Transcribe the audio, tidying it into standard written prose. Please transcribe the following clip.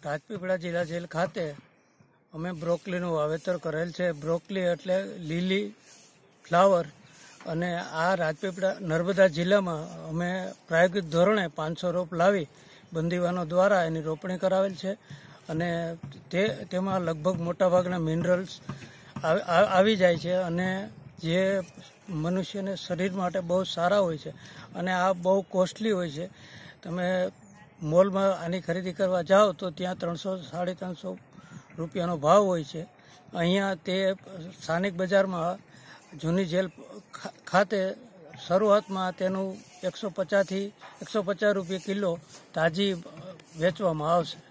રાજપીપળા જિલ્લા જેલ ખાતે અમે બ્રોકલીનું વાવેતર કરેલ છે. બ્રોકલી એટલે લીલી ફ્લાવર, અને આ રાજપીપળા નર્મદા જિલ્લામાં અમે પ્રાયોગિક ધોરણે 500 રોપ લાવી બંદીવાનો દ્વારા એની રોપણી કરાવેલ છે. અને તેમાં લગભગ મોટાભાગના મિનરલ્સ આવી જાય છે અને જે મનુષ્યને શરીર માટે બહુ સારા હોય છે. અને આ બહુ કોસ્ટલી હોય છે. તમે મોલમાં આની ખરીદી કરવા જાઓ તો ત્યાં 300-350 રૂપિયાનો ભાવ હોય છે. અહીંયા તે સ્થાનિક બજારમાં જૂની જેલ ખાતે શરૂઆતમાં તેનું 150 રૂપિયા કિલો તાજી વેચવામાં આવશે.